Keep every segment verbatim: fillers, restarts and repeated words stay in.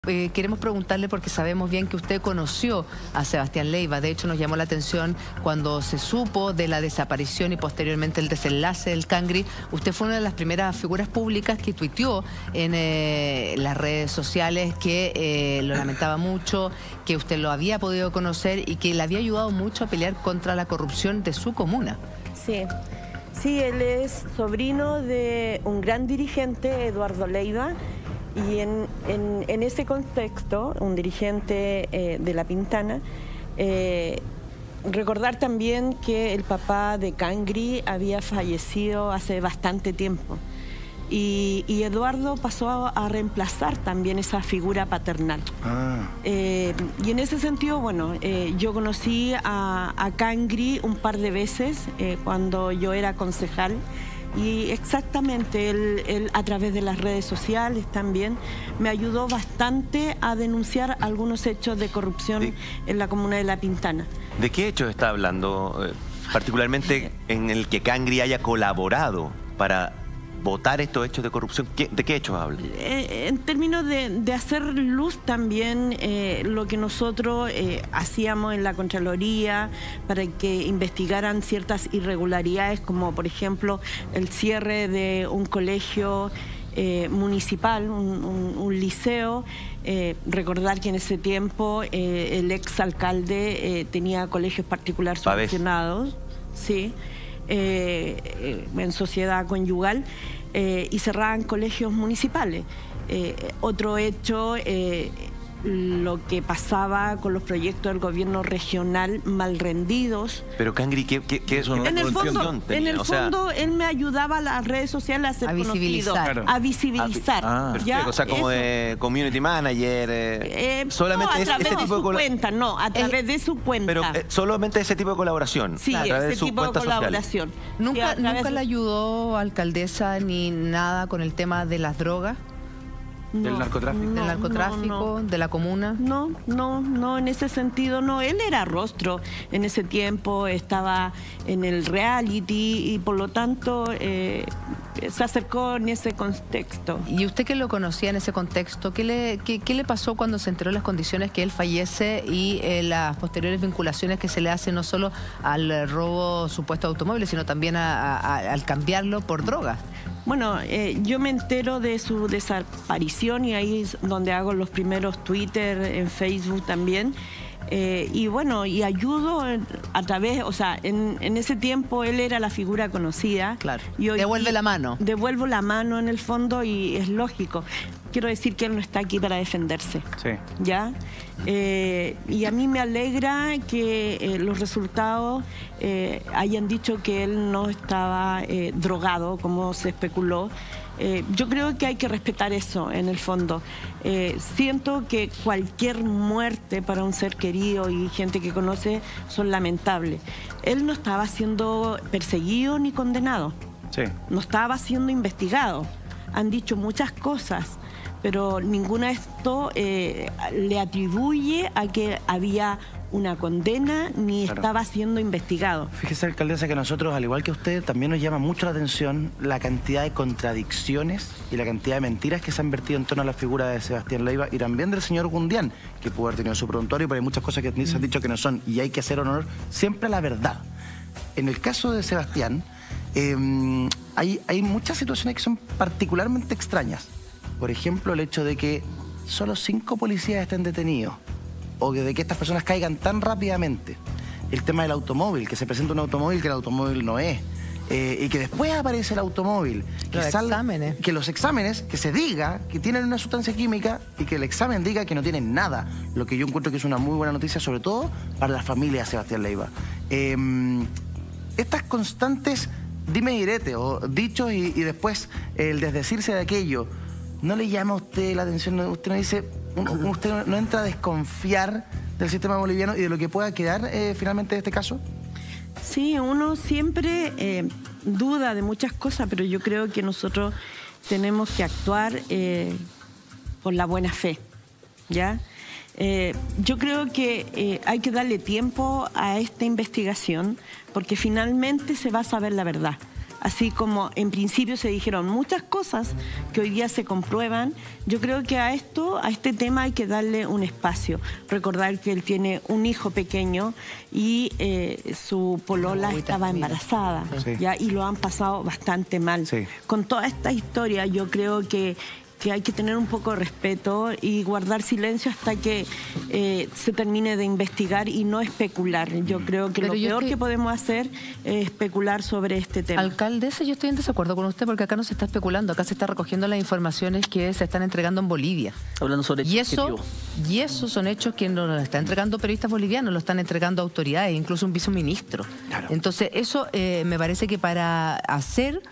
Eh, queremos preguntarle porque sabemos bien que usted conoció a Sebastián Leiva. De hecho, nos llamó la atención cuando se supo de la desaparición y posteriormente el desenlace del Cangri. Usted fue una de las primeras figuras públicas que tuiteó en eh, las redes sociales que eh, lo lamentaba mucho, que usted lo había podido conocer y que le había ayudado mucho a pelear contra la corrupción de su comuna. Sí, sí, él es sobrino de un gran dirigente, Eduardo Leiva. Y en, en, en ese contexto, un dirigente eh, de La Pintana, eh, recordar también que el papá de Cangri había fallecido hace bastante tiempo. Y, y Eduardo pasó a, a reemplazar también esa figura paternal. Ah. Eh, y en ese sentido, bueno, eh, yo conocí a, a Cangri un par de veces eh, cuando yo era concejal. Y exactamente, él, él a través de las redes sociales también me ayudó bastante a denunciar algunos hechos de corrupción ¿Sí? en la comuna de La Pintana. ¿De qué hechos está hablando? Eh, particularmente en el que Cangri haya colaborado para votar estos hechos de corrupción. ¿Qué, ¿De qué hechos habla? Eh, en términos de, de hacer luz también eh, lo que nosotros eh, hacíamos en la Contraloría para que investigaran ciertas irregularidades, como por ejemplo el cierre de un colegio eh, municipal, un, un, un liceo. Eh, recordar que en ese tiempo eh, el ex alcalde eh, tenía colegios particulares subvencionados. Sí. Eh, en sociedad conyugal eh, y cerraban colegios municipales. Eh, otro hecho, eh, lo que pasaba con los proyectos del gobierno regional mal rendidos. Pero Cangri, ¿qué, qué, qué eso no en el fondo, en el fondo o sea, él me ayudaba a las redes sociales a ser a visibilizar. conocido, a visibilizar. Ah, ¿ya? O sea, como eso. de community manager. Eh, eh, solamente no, a través ese de tipo su de cuenta, no, a través de su cuenta. Pero eh, solamente ese tipo de colaboración. Sí, a través ese de su tipo de colaboración. Social. ¿Nunca, ¿nunca le ayudó, alcaldesa, ni nada con el tema de las drogas? No, ¿Del narcotráfico? No, ¿Del narcotráfico? No, no. ¿De la comuna? No, no, no, en ese sentido no. Él era rostro en ese tiempo, estaba en el reality y por lo tanto eh, se acercó en ese contexto. ¿Y usted que lo conocía en ese contexto, qué le, qué, qué le pasó cuando se enteró de las condiciones que él fallece y eh, las posteriores vinculaciones que se le hacen no solo al robo supuesto de automóviles, sino también a, a, a, al cambiarlo por drogas? Bueno, eh, yo me entero de su desaparición y ahí es donde hago los primeros Twitter, en Facebook también. Eh, y bueno, y ayudo a través, o sea, en, en ese tiempo él era la figura conocida. Claro, y hoy devuelve la mano. Devuelvo la mano en el fondo y es lógico. Quiero decir que él no está aquí para defenderse. Sí. ¿Ya? Eh, y a mí me alegra que eh, los resultados eh, hayan dicho que él no estaba eh, drogado, como se especuló. Eh, yo creo que hay que respetar eso en el fondo. Eh, siento que cualquier muerte para un ser querido y gente que conoce son lamentables. Él no estaba siendo perseguido ni condenado. Sí. No estaba siendo investigado. Han dicho muchas cosas, pero ninguna de esto eh, le atribuye a que había una condena ni claro. estaba siendo investigado. Fíjese, alcaldesa, que nosotros, al igual que usted, también nos llama mucho la atención la cantidad de contradicciones y la cantidad de mentiras que se han vertido en torno a la figura de Sebastián Leiva y también del señor Gundián, que pudo haber tenido su prontuario, pero hay muchas cosas que se han dicho que no son, y hay que hacer honor siempre a la verdad. En el caso de Sebastián, eh, hay, hay muchas situaciones que son particularmente extrañas. Por ejemplo, el hecho de que solo cinco policías estén detenidos o de que estas personas caigan tan rápidamente. El tema del automóvil, que se presenta un automóvil que el automóvil no es. Eh, y que después aparece el automóvil. Que los sal, exámenes. Que los exámenes, que se diga que tienen una sustancia química y que el examen diga que no tienen nada. Lo que yo encuentro que es una muy buena noticia, sobre todo para la familia de Sebastián Leiva. Eh, estas constantes dime y direte, o dichos y, y después el desdecirse de aquello, ¿no le llama a usted la atención? Usted no dice, usted no entra a desconfiar del sistema boliviano y de lo que pueda quedar eh, finalmente de este caso. Sí, uno siempre eh, duda de muchas cosas, pero yo creo que nosotros tenemos que actuar eh, por la buena fe, ¿ya? Eh, yo creo que eh, hay que darle tiempo a esta investigación porque finalmente se va a saber la verdad. así como en principio se dijeron muchas cosas que hoy día se comprueban, yo creo que a esto, a este tema hay que darle un espacio. Recordar que él tiene un hijo pequeño y eh, su polola estaba embarazada, sí. ¿ya? Y lo han pasado bastante mal. Sí. Con toda esta historia yo creo que que hay que tener un poco de respeto y guardar silencio hasta que eh, se termine de investigar y no especular. Yo creo que Pero lo peor estoy... que podemos hacer es especular sobre este tema. Alcaldesa, yo estoy en desacuerdo con usted porque acá no se está especulando, acá se está recogiendo las informaciones que se están entregando en Bolivia. Hablando sobre y eso, y eso son hechos que no los están entregando periodistas bolivianos, lo están entregando autoridades, incluso un viceministro. Claro. Entonces, eso eh, me parece que para hacer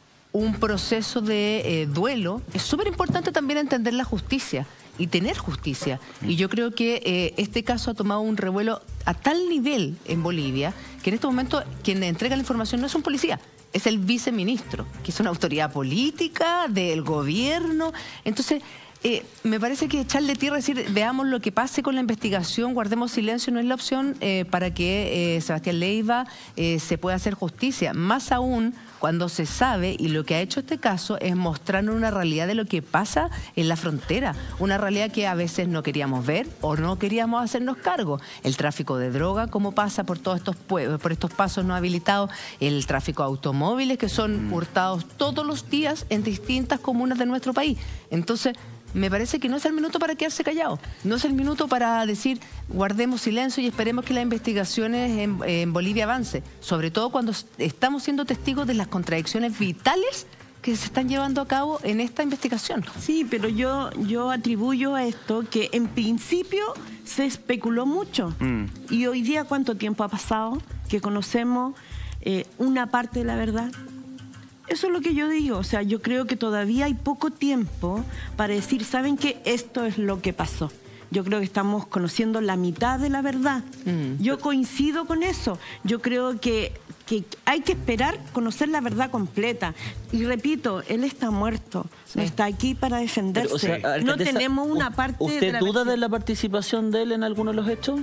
un proceso de eh, duelo, es súper importante también entender la justicia y tener justicia. Y yo creo que eh, este caso ha tomado un revuelo a tal nivel en Bolivia que en este momento quien entrega la información no es un policía, es el viceministro, que es una autoridad política del gobierno. Entonces, Eh, me parece que echarle tierra, decir, veamos lo que pase con la investigación, guardemos silencio, no es la opción eh, para que eh, Sebastián Leiva eh, se pueda hacer justicia. Más aún cuando se sabe, y lo que ha hecho este caso es mostrarnos una realidad de lo que pasa en la frontera, una realidad que a veces no queríamos ver o no queríamos hacernos cargo. El tráfico de droga, cómo pasa por todos estos por estos pasos no habilitados, el tráfico de automóviles que son hurtados todos los días en distintas comunas de nuestro país. Entonces, me parece que no es el minuto para quedarse callado, no es el minuto para decir guardemos silencio y esperemos que las investigaciones en, en Bolivia avance, sobre todo cuando estamos siendo testigos de las contradicciones vitales que se están llevando a cabo en esta investigación. Sí, pero yo, yo atribuyo a esto que en principio se especuló mucho mm. y hoy día ¿cuánto tiempo ha pasado que conocemos eh, una parte de la verdad? Eso es lo que yo digo, o sea, yo creo que todavía hay poco tiempo para decir, ¿saben qué? Esto es lo que pasó. Yo creo que estamos conociendo la mitad de la verdad. Mm. Yo coincido con eso. Yo creo que, que hay que esperar conocer la verdad completa. Y repito, él está muerto, sí. no está aquí para defenderse. Pero, o sea, no tenemos una parte... ¿Usted de la duda de la participación de él en alguno de los hechos?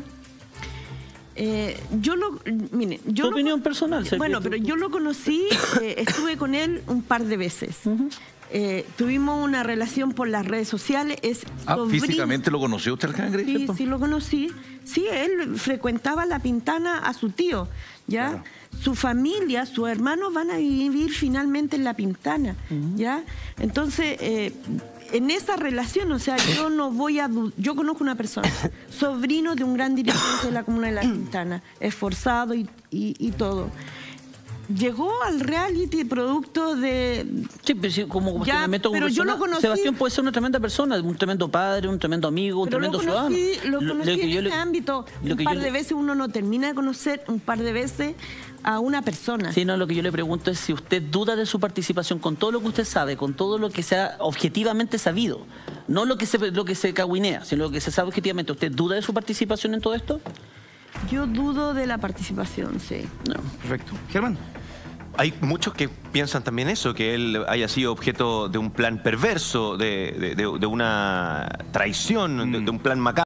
Eh, yo lo, mire, yo ¿Tu lo, opinión personal? Bueno, pero yo lo conocí, eh, estuve con él un par de veces. Uh-huh. eh, tuvimos una relación por las redes sociales. Es ah, ¿Físicamente lo conoció usted, el Cangre? Sí, sí lo conocí. Sí, él frecuentaba La Pintana a su tío, ¿ya? Claro. Su familia, sus hermanos van a vivir finalmente en La Pintana, uh-huh. ¿ya? Entonces... Eh, en esa relación, o sea, yo no voy a... Yo conozco una persona, sobrino de un gran dirigente de la comuna de La Pintana, esforzado y, y, y todo. Llegó al reality producto de... Sí, pero sí, como cuestionamiento como persona, yo lo conocí, Sebastián puede ser una tremenda persona, un tremendo padre, un tremendo amigo, un tremendo lo conocí, ciudadano. Lo conocí lo, lo en ese le, ámbito. Un par de le... veces uno no termina de conocer un par de veces a una persona. Sí, no, lo que yo le pregunto es si usted duda de su participación con todo lo que usted sabe, con todo lo que se ha objetivamente sabido. No lo que se, lo que se cahuinea, sino lo que se sabe objetivamente. ¿Usted duda de su participación en todo esto? Yo dudo de la participación, sí. No. Perfecto. Germán. Hay muchos que piensan también eso, que él haya sido objeto de un plan perverso, de, de, de, de una traición, mm. de, de un plan macabro.